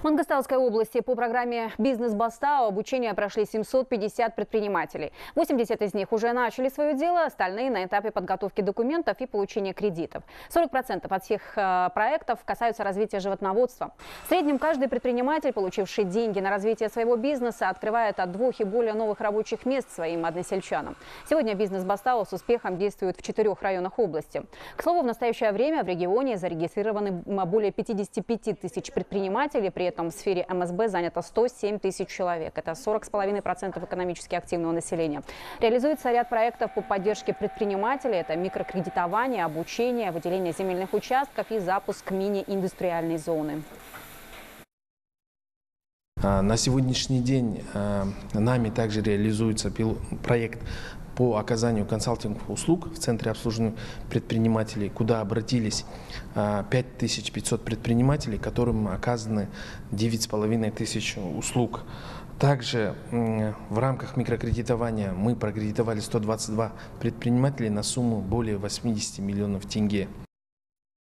В Мангостауской области по программе «Бизнес Бастау» обучение прошли 750 предпринимателей. 80 из них уже начали свое дело, остальные на этапе подготовки документов и получения кредитов. 40% от всех проектов касаются развития животноводства. В среднем каждый предприниматель, получивший деньги на развитие своего бизнеса, открывает от 2 и более новых рабочих мест своим односельчанам. Сегодня «Бизнес Бастау» с успехом действует в 4 районах области. К слову, в настоящее время в регионе зарегистрированы более 55 тысяч предпринимателей. При этом в сфере МСБ занято 107 тысяч человек. Это 40,5% экономически активного населения. Реализуется ряд проектов по поддержке предпринимателей. Это микрокредитование, обучение, выделение земельных участков и запуск мини-индустриальной зоны. На сегодняшний день нами также реализуется проект по оказанию консалтинговых услуг в Центре обслуживания предпринимателей, куда обратились 5500 предпринимателей, которым оказаны 9500 услуг. Также в рамках микрокредитования мы прокредитовали 122 предпринимателей на сумму более 80 миллионов тенге.